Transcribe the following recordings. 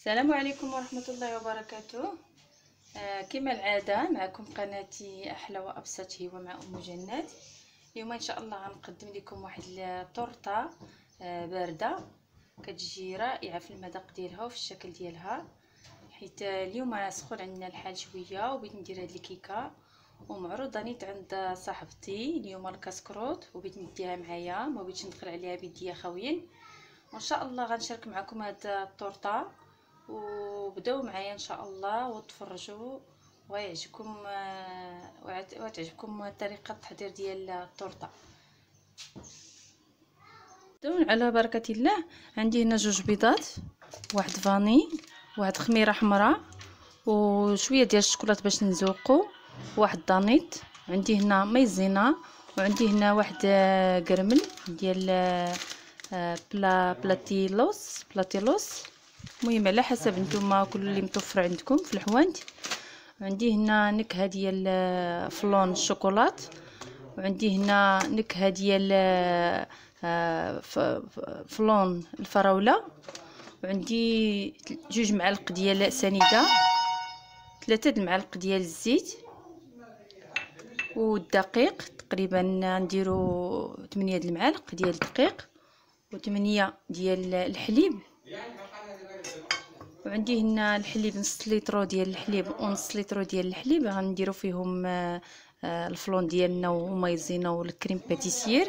السلام عليكم ورحمة الله وبركاته. كما العادة معكم قناتي أحلى وأبسط هو مع أم جنات. اليوم إن شاء الله غنقدم لكم واحد الطورطة باردة كتجي رائعة في المذاق ديالها وفي الشكل ديالها، حيت اليوم سخون عندنا الحال شوية وبغيت ندير هاد الكيكة ومعروضة نيت عند صاحبتي اليوم الكسكروط، وبغيت نديها معايا، ما بغيتش ندخل عليها بيديا خاويين، وان شاء الله غنشارك معكم هاد الطورطه، وبداو معايا ان شاء الله وتفرجوا وتعجبكم طريقه التحضير ديال الطورطه. نبداو على بركه الله. عندي هنا 2 بيضات، واحد فاني، واحد خميره حمراء، وشويه ديال الشوكولاط باش نزوقو، واحد دانيت، عندي هنا مايزينا، وعندي هنا واحد قرمل ديال بلاتيلوس، المهم على حسب نتوما كل اللي متوفر عندكم في الحوانت. عندي هنا نكهه ديال فلون الشوكولات، وعندي هنا نكهه ديال فلون الفراوله، وعندي 2 معالق ديال سنيده، 3 المعالق ديال الزيت، والدقيق تقريبا نديرو 8 المعالق ديال الدقيق، و8 ديال الحليب، وعندي هنا الحليب نص لتر ديال الحليب ونص لتر ديال الحليب، غنديرو فيهم الفلون ديالنا ومايزينا والكريم باتيسير.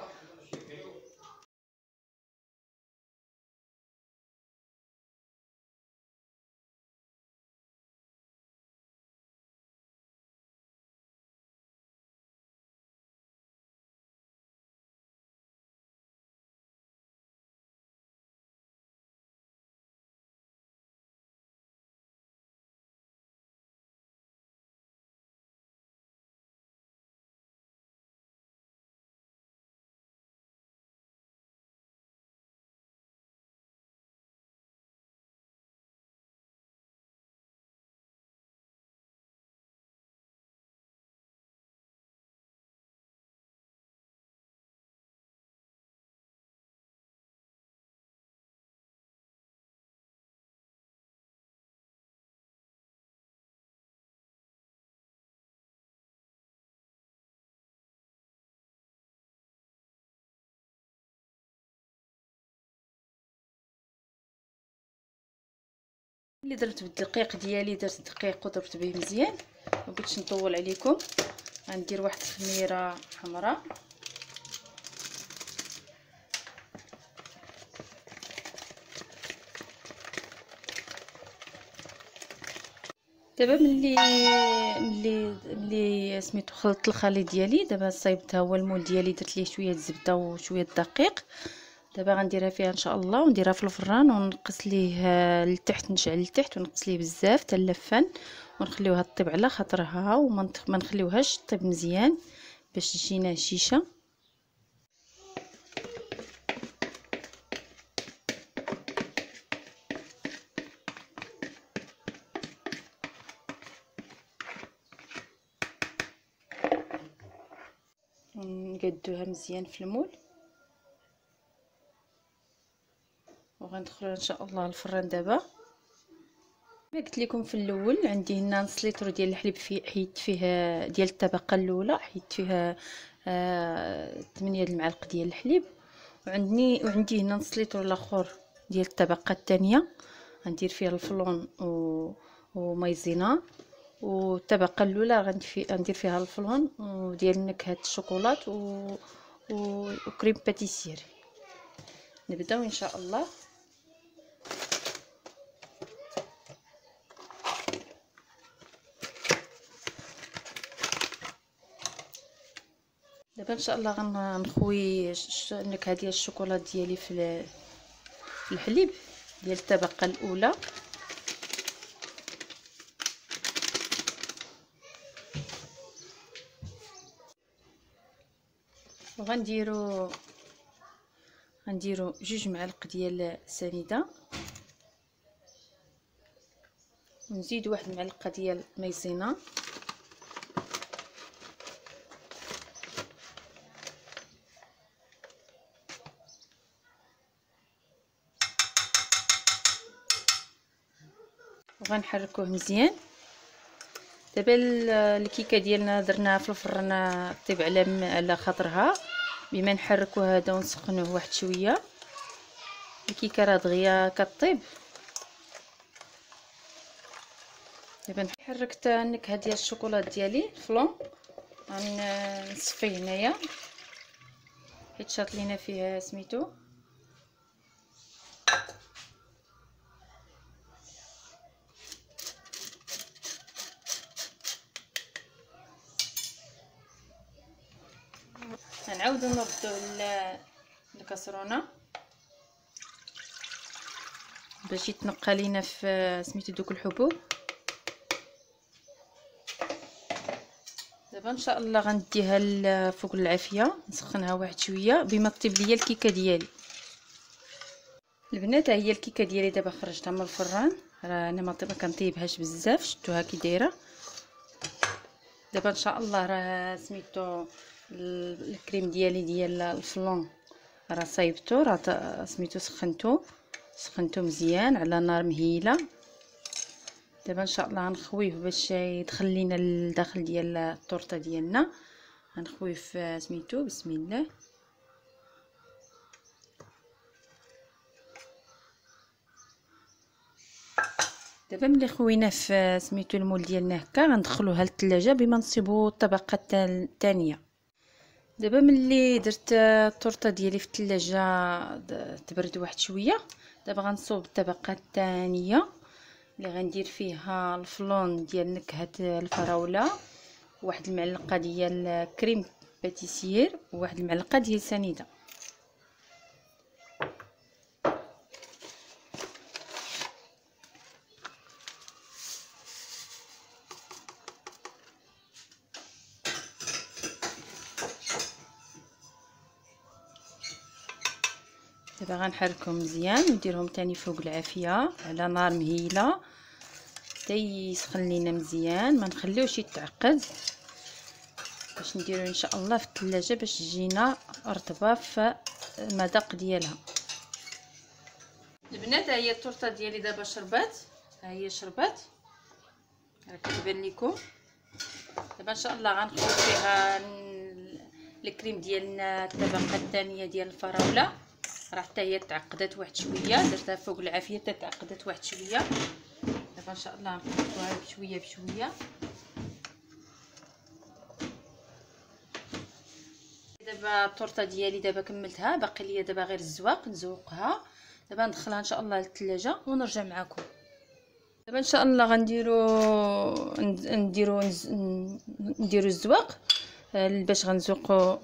اللي درت بالدقيق ديالي، درت الدقيق وضربت به مزيان، ما بغيتش نطول عليكم. غندير واحد الخميره حمراء، دابا ملي سميتو خلطت الخليط ديالي، دابا صايبتها هو المول ديالي، درت ليه شويه الزبده وشويه الدقيق. دابا غنديرها فيها ان شاء الله ونديرها في الفران ونقص ليه لتحت، نشعل لتحت ونقص ليه بزاف حتى اللفان، ونخليوها طيب على خاطرها وما نخليوهاش طيب مزيان باش تجينا هشيشه. نقادوها مزيان في المول، وغندخلوا ان شاء الله الفران. دابا ما قلت لكم في الاول، عندي هنا نص لتر ديال الحليب، حيدت فيه ديال الطبقه الاولى، حيدت فيها 8 المعالق ديال الحليب، وعندي هنا نص لتر الاخر ديال الطبقه الثانيه، غندير فيها الفلون ومايزينا، والطبقه الاولى غندير فيها الفلون وديال نكهه الشوكولات وكريم باتيسير. نبداو ان شاء الله. دابا ان شاء الله غنخوي النكهه ديال الشوكولات ديالي في الحليب ديال الطبقه الاولى، وغنديرو 2 معالق ديال سنيده، ونزيد 1 معلقه ديال مايزينا، وغنحركوه مزيان. دابا الكيكه ديالنا درناها في الفران طيب على خاطرها، بما نحركو هذا ونسخنوه واحد شويه. الكيكه راه دغيا كطيب. دابا حركت النكهه ديال الشوكولات ديالي الفلون، غنصفيه هنايا حيت شاط لينا فيه سميتو. غنعاودو نردو الكاسرونه باش يتنقى لينا في سميتو دوك الحبوب. دابا ان شاء الله غنديها فوق العافيه، نسخنها واحد شويه بما طيب ليا الكيكه ديالي. البنات هي الكيكه ديالي دابا خرجتها من الفران، راه انا ما كنطيبهاش بزاف، شفتوها كي دايره. دابا ان شاء الله راه سميتو الكريم ديالي ديال الفلون راه صايبتو، راه سميتو سخنتو مزيان على نار مهيله. دابا ان شاء الله غنخويه باش يدخل لينا الداخل ديال الطورطه ديالنا. غنخويه في سميتو بسم الله. دابا ملي خويناه في سميتو المول ديالنا هكا غندخلوها للثلاجه بما نصيبو الطبقه الثانيه. دابا ملي درت الطورطه ديالي في الثلاجه تبرد واحد شويه، دابا غنصوب الطبقه الثانيه اللي غندير فيها الفلون ديال نكهه الفراوله، واحد المعلقه ديال كريم باتيسير، وواحد المعلقه ديال سنيده. دابا غنحركهم مزيان ونديرهم تاني فوق العافيه على نار مهيله حتى يسخن لينا مزيان، ما نخليوش يتعقد باش نديرو ان شاء الله في الثلاجه باش تجينا رطبه في المذاق ديالها. البنات هي الطورطه ديالي دابا شربات، ها هي شربات راه كتبان لكم. دابا ان شاء الله غنخوي فيها الكريم ديالنا الطبقه الثانيه ديال الفراوله، راه حتى هي تعقدات واحد شويه، درتها فوق العافيه حتى تعقدات واحد شويه. دابا ان شاء الله نخلطوها بشويه بشويه. دابا الطورطه ديالي دابا كملتها، باقي ليا دابا غير الزواق نزوقها. دابا ندخلها ان شاء الله للثلاجه ونرجع معكم. دابا ان شاء الله نديرو الزواق باش غنزوقو.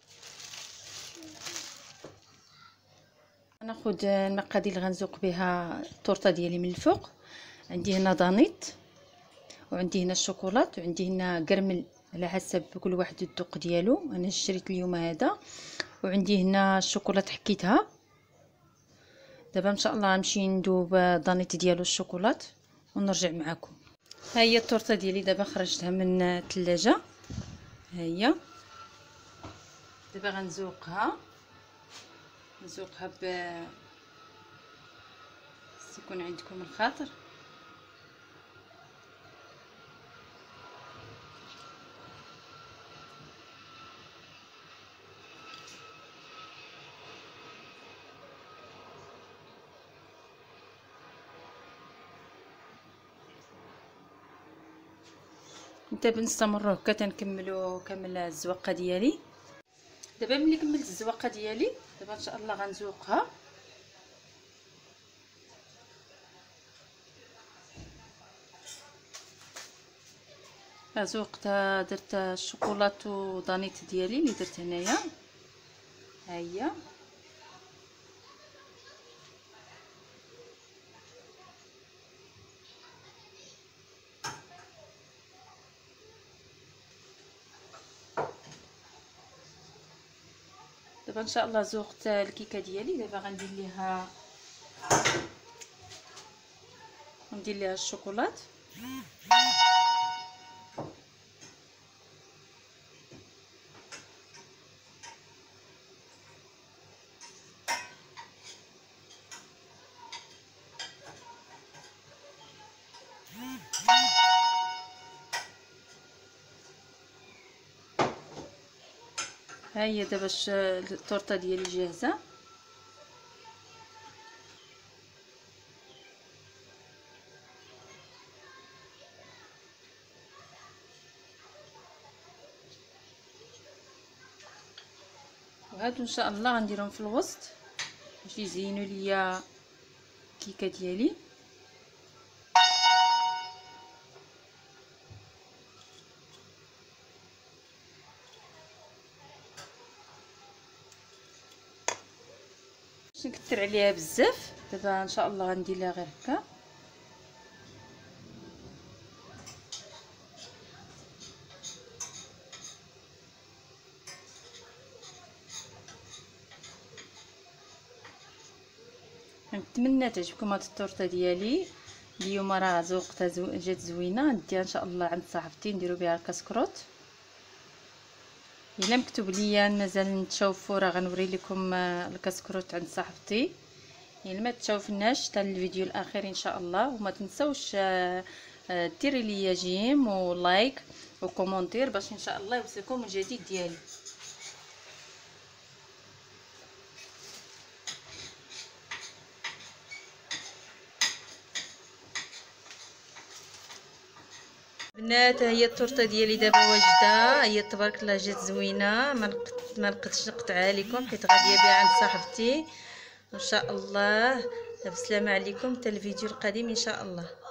غناخد المقادير اللي غنزوق بها الطورطه ديالي من الفوق. عندي هنا دانيط، وعندي هنا الشوكولات، وعندي هنا كرمل على حسب كل واحد الذوق ديالو. انا شريت اليوم هذا، وعندي هنا الشوكولات حكيتها. دابا ان شاء الله غنمشي ندوب دانيط ديالو الشوكولات ونرجع معكم. ها هي الطورطه ديالي دابا خرجتها من الثلاجه، ها هي. دابا غنزوقها يكون عندكم الخاطر. دابا نستمروا هكا تنكملوا كامل الزواقه ديالي. دابا ملي كملت الزواقه ديالي دابا ان شاء الله غنزوقها. زوقتها، درت الشوكولات ودانيط ديالي اللي درت هنايا، ها هي. دابا ان شاء الله زوقت الكيكه ديالي. دابا غندير ليها الشوكولات. ها هي دابا التورته ديالي جاهزه. وهادو ان شاء الله غنديرهم في الوسط باش يزينوا ليا الكيكه ديالي. باش نكثر عليها بزاف دابا ان شاء الله غندير لها غير هكا. نتمنى تعجبكم هاد التورته ديالي اليوم، راه ذوقتها جات زوينه. نديها ان شاء الله عند صاحبتي نديرو بها الكسكروت. الا مكتوب ليا مازال نتشوفوا راه غنوري لكم الكسكروت عند صاحبتي. الا ما تشوفناش حتى الفيديو الاخير ان شاء الله. وما تنسوش ديري ليا جيم ولايك وكومونتير باش ان شاء الله يوصلكم الجديد ديالي. بنات هي التورته ديالي دابا واجده، هي تبارك الله جات زوينه. ما نقدش نقطعها لكم حيت غاديه بها عند صاحبتي ان شاء الله. بسلامه عليكم حتى الفيديو القادم ان شاء الله.